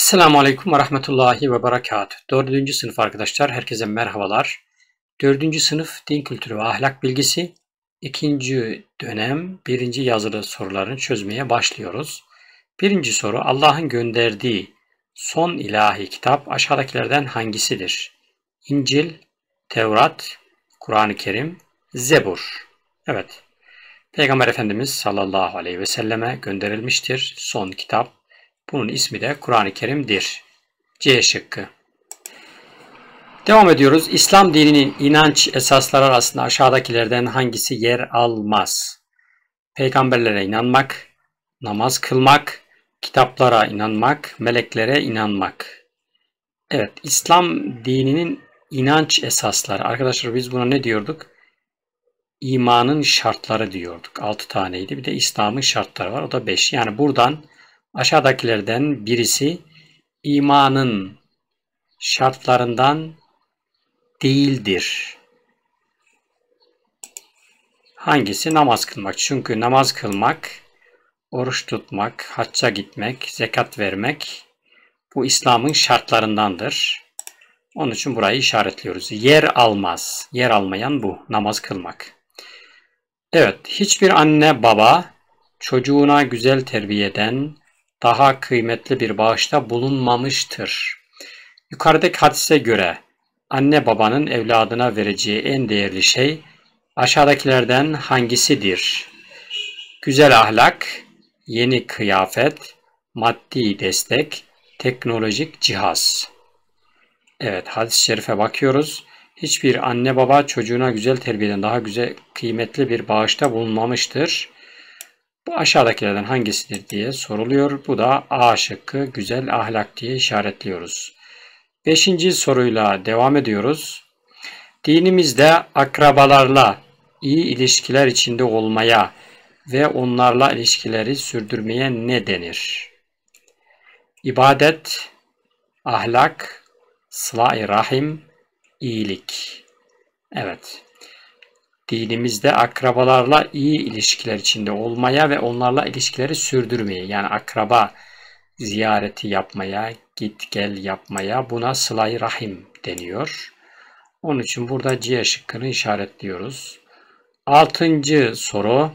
Esselamu Aleyküm ve Rahmetullahi ve Berekatuhu. 4. sınıf arkadaşlar, herkese merhabalar. 4. sınıf din kültürü ve ahlak bilgisi 2. dönem 1. yazılı sorularını çözmeye başlıyoruz. 1. soru, Allah'ın gönderdiği son ilahi kitap aşağıdakilerden hangisidir? İncil, Tevrat, Kur'an-ı Kerim, Zebur. Evet, Peygamber Efendimiz sallallahu aleyhi ve selleme gönderilmiştir son kitap. Bunun ismi de Kur'an-ı Kerim'dir. C şıkkı. Devam ediyoruz. İslam dininin inanç esasları arasında aşağıdakilerden hangisi yer almaz? Peygamberlere inanmak, namaz kılmak, kitaplara inanmak, meleklere inanmak. Evet, İslam dininin inanç esasları. Arkadaşlar biz buna ne diyorduk? İmanın şartları diyorduk. 6 taneydi. Bir de İslam'ın şartları var. O da 5. Yani buradan aşağıdakilerden birisi imanın şartlarından değildir. Hangisi? Namaz kılmak. Çünkü namaz kılmak, oruç tutmak, hacca gitmek, zekat vermek bu İslam'ın şartlarındandır. Onun için burayı işaretliyoruz. Yer almaz. Yer almayan bu. Namaz kılmak. Evet. Hiçbir anne baba çocuğuna güzel terbiyeden daha kıymetli bir bağışta bulunmamıştır. Yukarıdaki hadise göre anne babanın evladına vereceği en değerli şey aşağıdakilerden hangisidir? Güzel ahlak, yeni kıyafet, maddi destek, teknolojik cihaz. Evet, hadis-i şerife bakıyoruz. Hiçbir anne baba çocuğuna güzel terbiyeden daha güzel kıymetli bir bağışta bulunmamıştır. Bu aşağıdakilerden hangisidir diye soruluyor. Bu da A şıkkı, güzel ahlak diye işaretliyoruz. 5. soruyla devam ediyoruz. Dinimizde akrabalarla iyi ilişkiler içinde olmaya ve onlarla ilişkileri sürdürmeye ne denir? İbadet, ahlak, sıla-i rahim, iyilik. Evet. Dinimizde akrabalarla iyi ilişkiler içinde olmaya ve onlarla ilişkileri sürdürmeye, yani akraba ziyareti yapmaya, git gel yapmaya, buna sıla-i rahim deniyor. Onun için burada C şıkkını işaretliyoruz. 6. soru.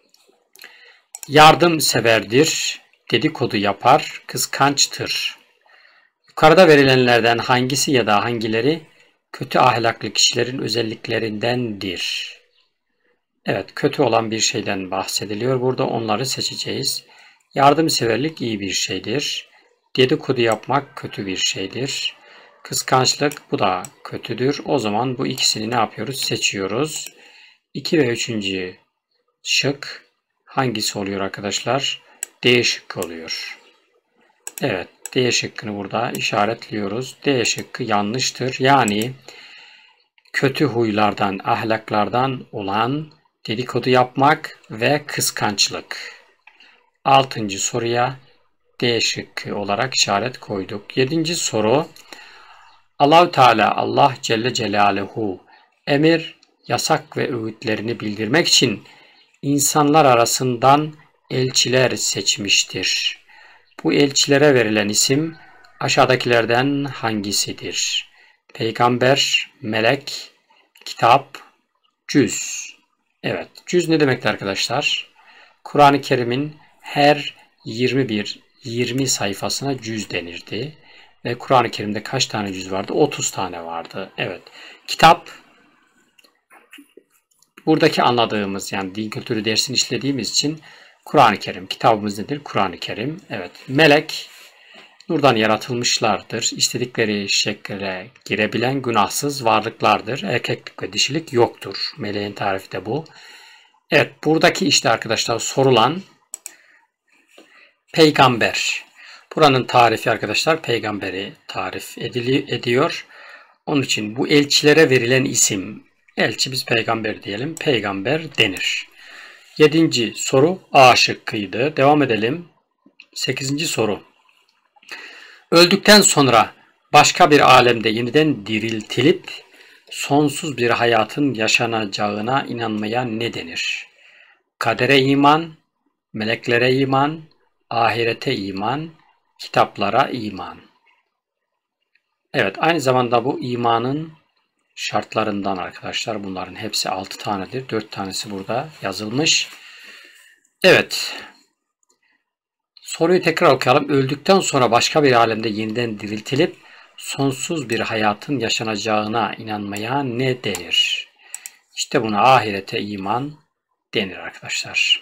Yardımseverdir, dedikodu yapar, kıskançtır. Yukarıda verilenlerden hangisi ya da hangileri kötü ahlaklı kişilerin özelliklerindendir? Evet, kötü olan bir şeyden bahsediliyor. Burada onları seçeceğiz. Yardımseverlik iyi bir şeydir. Dedikodu yapmak kötü bir şeydir. Kıskançlık bu da kötüdür. O zaman bu ikisini ne yapıyoruz? Seçiyoruz. 2 ve 3. şık hangisi oluyor arkadaşlar? D şıkkı oluyor. Evet, D şıkkını burada işaretliyoruz. D şıkkı yanlıştır. Yani kötü huylardan, ahlaklardan olan dedikodu yapmak ve kıskançlık. 6. soruya D şıkkı olarak işaret koyduk. 7. soru. Allah-u Teala, Allah Celle Celaluhu emir, yasak ve öğütlerini bildirmek için insanlar arasından elçiler seçmiştir. Bu elçilere verilen isim aşağıdakilerden hangisidir? Peygamber, melek, kitap, cüz. Evet, cüz ne demekti arkadaşlar? Kur'an-ı Kerim'in her 20 sayfasına cüz denirdi. Ve Kur'an-ı Kerim'de kaç tane cüz vardı? 30 tane vardı. Evet. Kitap, buradaki anladığımız, yani din kültürü dersini işlediğimiz için Kur'an-ı Kerim. Kitabımız nedir? Kur'an-ı Kerim. Evet. Melek, nurdan yaratılmışlardır. İstedikleri şekle girebilen günahsız varlıklardır. Erkeklik ve dişilik yoktur. Meleğin tarifi de bu. Evet, buradaki işte arkadaşlar sorulan peygamber. Buranın tarifi arkadaşlar peygamberi tarif ediyor. Onun için bu elçilere verilen isim, elçi biz peygamber diyelim, peygamber denir. 7. soru A şıkkıydı. Devam edelim. 8. soru. Öldükten sonra başka bir alemde yeniden diriltilip sonsuz bir hayatın yaşanacağına inanmaya ne denir? Kadere iman, meleklere iman, ahirete iman, kitaplara iman. Evet, aynı zamanda bu imanın şartlarından arkadaşlar. Bunların hepsi 6 tanedir. 4 tanesi burada yazılmış. Evet. Soruyu tekrar okuyalım. Öldükten sonra başka bir alemde yeniden diriltilip sonsuz bir hayatın yaşanacağına inanmaya ne denir? İşte buna ahirete iman denir arkadaşlar.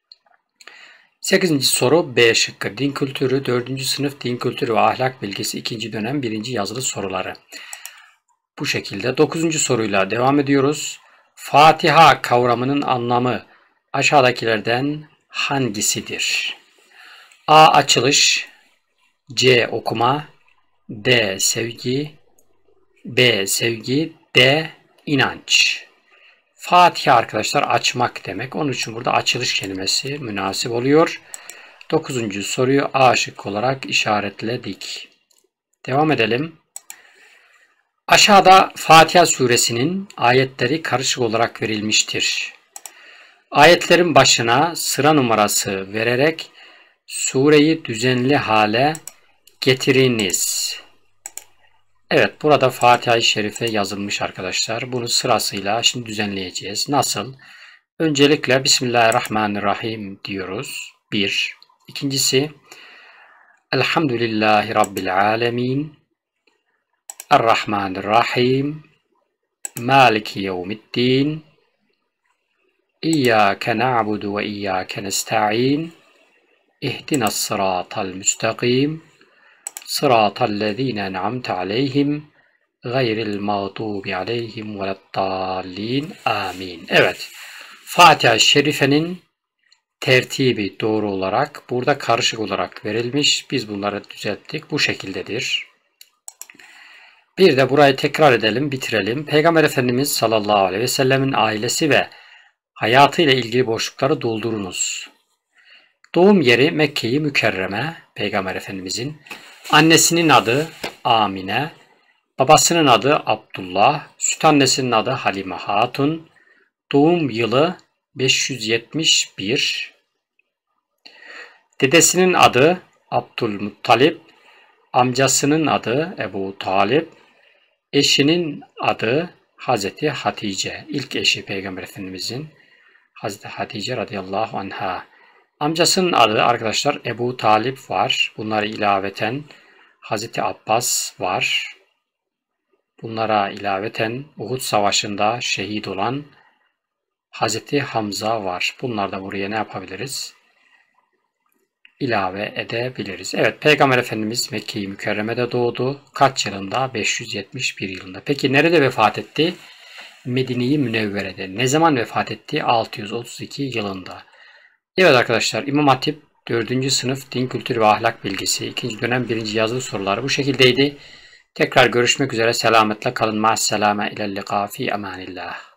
8. soru B şıkkı. Din kültürü 4. sınıf din kültürü ve ahlak bilgisi 2. dönem 1. yazılı soruları. Bu şekilde 9. soruyla devam ediyoruz. Fatiha kavramının anlamı aşağıdakilerden hangisidir? A. Açılış, C. Okuma, D. Sevgi, B. Sevgi, D. İnanç. Fatiha arkadaşlar açmak demek. Onun için burada açılış kelimesi münasip oluyor. 9. soruyu A şıkkı olarak işaretledik. Devam edelim. Aşağıda Fatiha suresinin ayetleri karışık olarak verilmiştir. Ayetlerin başına sıra numarası vererek sureyi düzenli hale getiriniz. Evet, burada Fatiha-i Şerife yazılmış arkadaşlar. Bunu sırasıyla şimdi düzenleyeceğiz. Nasıl? Öncelikle Bismillahirrahmanirrahim diyoruz. 1. İkincisi Elhamdülillahi Rabbil alemin. Errahmanirrahim. Maliki yevmiddin. İyyâke na'budu ve iyyâke nesta'in. İhdinas sıratal müstakim. Sıratallezîne en'amte aleyhim. Gayril mağdubi aleyhim veleddallin. Amin. Evet. Fatiha-i Şerife'nin tertibi doğru olarak burada karışık olarak verilmiş. Biz bunları düzelttik. Bu şekildedir. Bir de burayı tekrar edelim, bitirelim. Peygamber Efendimiz sallallahu aleyhi ve sellemin ailesi ve hayatıyla ilgili boşlukları doldurunuz. Doğum yeri Mekke-i Mükerreme, Peygamber Efendimizin. Annesinin adı Amine, babasının adı Abdullah, süt annesinin adı Halime Hatun, doğum yılı 571, dedesinin adı Abdülmuttalip, amcasının adı Ebu Talip, eşinin adı Hazreti Hatice, ilk eşi Peygamber Efendimizin Hazreti Hatice radıyallahu anha. Amcasının adı arkadaşlar Ebu Talip var. Bunları ilaveten Hazreti Abbas var. Bunlara ilaveten Uhud Savaşı'nda şehit olan Hazreti Hamza var. Bunlar da buraya ne yapabiliriz? İlave edebiliriz. Evet, Peygamber Efendimiz Mekke-i Mükerreme'de doğdu. Kaç yılında? 571 yılında. Peki nerede vefat etti? Medine-i Münevvere'de. Ne zaman vefat etti? 632 yılında. Evet arkadaşlar, İmam Hatip 4. sınıf din kültürü ve ahlak bilgisi 2. dönem 1. yazılı soruları bu şekildeydi. Tekrar görüşmek üzere. Selametle kalın. Ma'as selame ilel liqa fi emanillah.